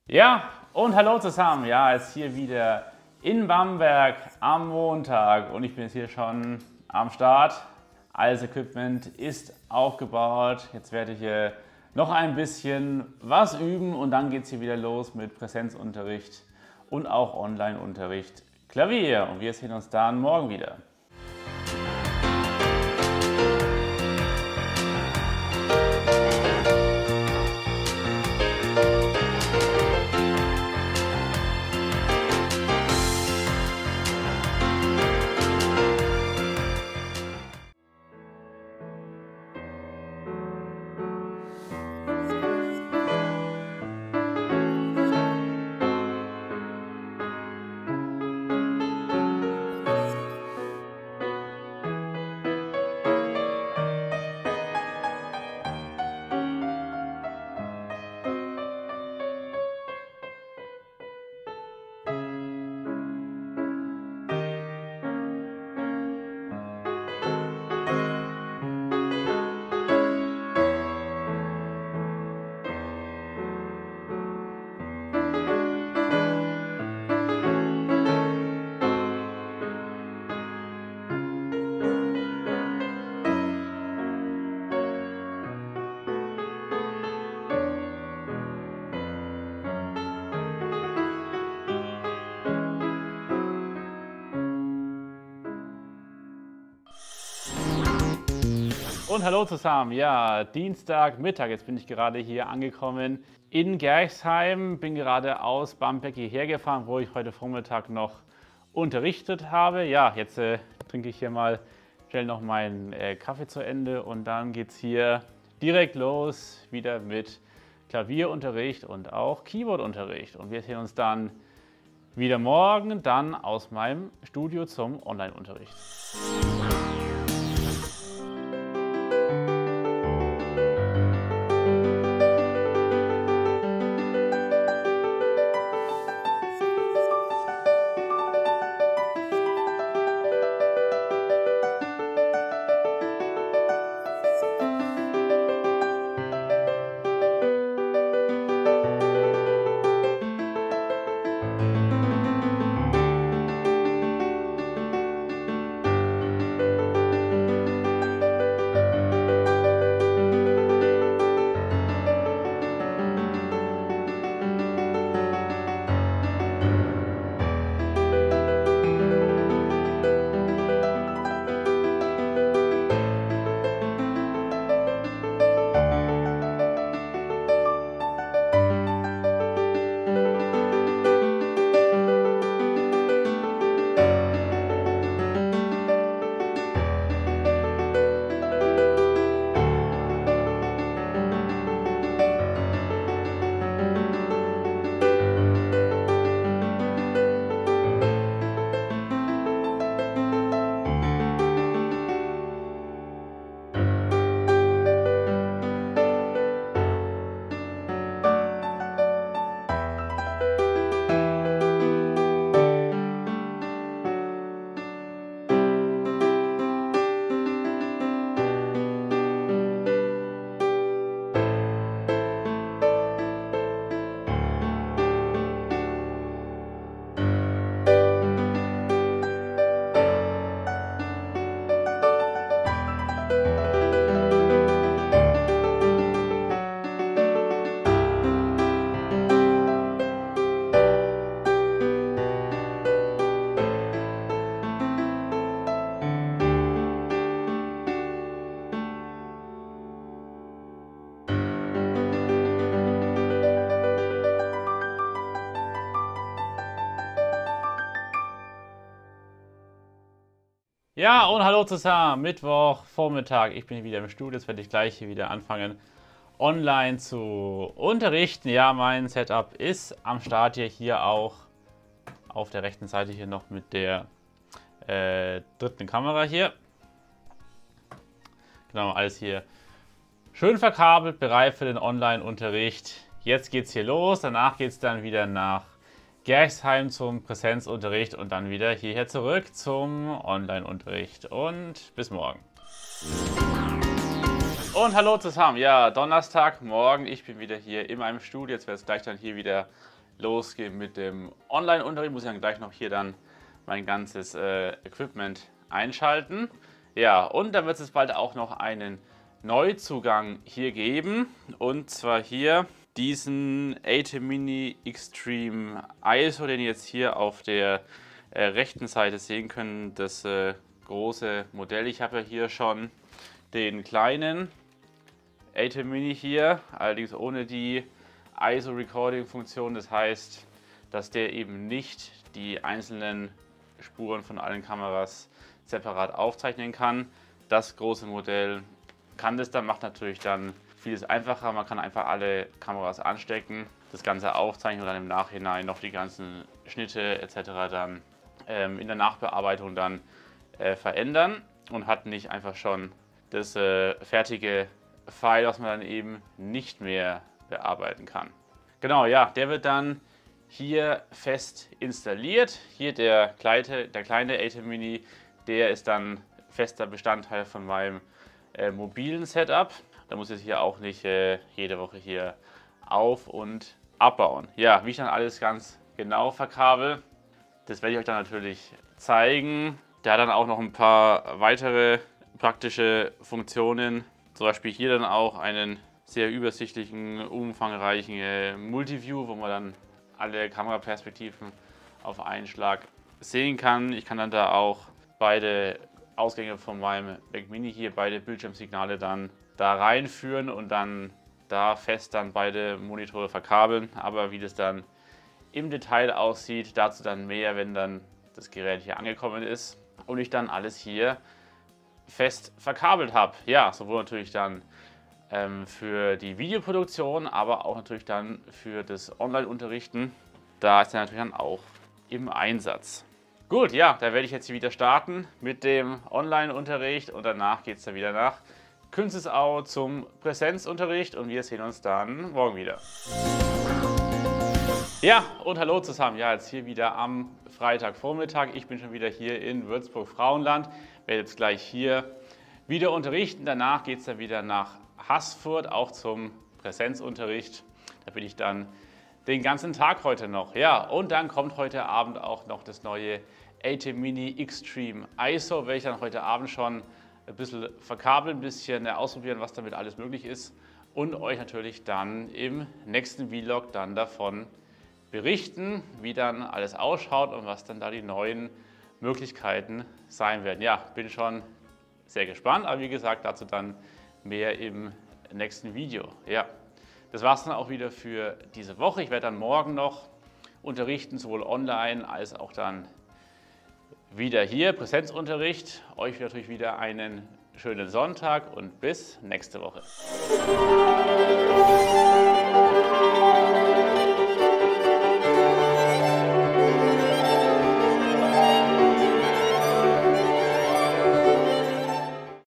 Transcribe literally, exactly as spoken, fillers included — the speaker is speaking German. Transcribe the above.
Ja, und hallo zusammen. Ja, jetzt hier wieder in Bamberg am Montag und ich bin jetzt hier schon am Start. Alles Equipment ist aufgebaut. Jetzt werde ich hier noch ein bisschen was üben und dann geht es hier wieder los mit Präsenzunterricht und auch Online-Unterricht Klavier. Und wir sehen uns dann morgen wieder. Und hallo zusammen, ja, Dienstagmittag, jetzt bin ich gerade hier angekommen in Gerxheim, bin gerade aus Bamberg hierher gefahren, wo ich heute Vormittag noch unterrichtet habe. Ja, jetzt äh, trinke ich hier mal schnell noch meinen äh, Kaffee zu Ende und dann geht es hier direkt los, wieder mit Klavierunterricht und auch Keyboardunterricht. Und wir sehen uns dann wieder morgen, dann aus meinem Studio zum Online-Unterricht. Ja, und hallo zusammen, Mittwoch, Vormittag, ich bin wieder im Studio, jetzt werde ich gleich hier wieder anfangen, online zu unterrichten. Ja, mein Setup ist am Start hier, hier auch auf der rechten Seite hier noch mit der äh, dritten Kamera hier. Genau, alles hier schön verkabelt, bereit für den Online-Unterricht. Jetzt geht's hier los, danach geht es dann wieder nach Gerxheim zum Präsenzunterricht und dann wieder hierher zurück zum Online-Unterricht. Und bis morgen. Und hallo zusammen, ja, Donnerstagmorgen, ich bin wieder hier in meinem Studio, jetzt wird es gleich dann hier wieder losgehen mit dem Online-Unterricht, muss ich dann gleich noch hier dann mein ganzes äh, Equipment einschalten. Ja, und dann wird es bald auch noch einen Neuzugang hier geben, und zwar hier diesen ATEM Extreme I S O, den ihr jetzt hier auf der äh, rechten Seite sehen könnt, das äh, große Modell. Ich habe ja hier schon den kleinen ATEM hier, allerdings ohne die I S O-Recording-Funktion. Das heißt, dass der eben nicht die einzelnen Spuren von allen Kameras separat aufzeichnen kann. Das große Modell kann das dann, macht natürlich dann vieles einfacher. Man kann einfach alle Kameras anstecken, das Ganze aufzeichnen und dann im Nachhinein noch die ganzen Schnitte et cetera dann ähm, in der Nachbearbeitung dann äh, verändern und hat nicht einfach schon das äh, fertige File, was man dann eben nicht mehr bearbeiten kann. Genau, ja, der wird dann hier fest installiert. Hier der kleine, der kleine ATEM Mini, der ist dann fester Bestandteil von meinem äh, mobilen Setup. Da muss ich hier auch nicht äh, jede Woche hier auf- und abbauen. Ja, wie ich dann alles ganz genau verkabel, das werde ich euch dann natürlich zeigen. Der hat dann auch noch ein paar weitere praktische Funktionen. Zum Beispiel hier dann auch einen sehr übersichtlichen, umfangreichen äh, Multiview, wo man dann alle Kameraperspektiven auf einen Schlag sehen kann. Ich kann dann da auch beide Ausgänge von meinem Mac Mini hier, beide Bildschirmsignale dann da reinführen und dann da fest dann beide Monitore verkabeln. Aber wie das dann im Detail aussieht, dazu dann mehr, wenn dann das Gerät hier angekommen ist und ich dann alles hier fest verkabelt habe. Ja, sowohl natürlich dann ähm, für die Videoproduktion, aber auch natürlich dann für das Online-Unterrichten. Da ist er natürlich dann auch im Einsatz. Gut, ja, da werde ich jetzt wieder starten mit dem Online-Unterricht und danach geht es dann wieder nach Künzelsau zum Präsenzunterricht und wir sehen uns dann morgen wieder. Ja, und hallo zusammen. Ja, jetzt hier wieder am Freitagvormittag. Ich bin schon wieder hier in Würzburg-Frauenland. Werde jetzt gleich hier wieder unterrichten. Danach geht es dann wieder nach Haßfurt, auch zum Präsenzunterricht. Da bin ich dann den ganzen Tag heute noch. Ja, und dann kommt heute Abend auch noch das neue ATEM Extreme I S O. Werde ich dann heute Abend schon ein bisschen verkabeln, ein bisschen ausprobieren, was damit alles möglich ist. Und euch natürlich dann im nächsten Vlog dann davon berichten, wie dann alles ausschaut und was dann da die neuen Möglichkeiten sein werden. Ja, bin schon sehr gespannt, aber wie gesagt, dazu dann mehr im nächsten Video. Ja, das war es dann auch wieder für diese Woche. Ich werde dann morgen noch unterrichten, sowohl online als auch dann wieder hier, Präsenzunterricht. Euch natürlich wieder einen schönen Sonntag und bis nächste Woche.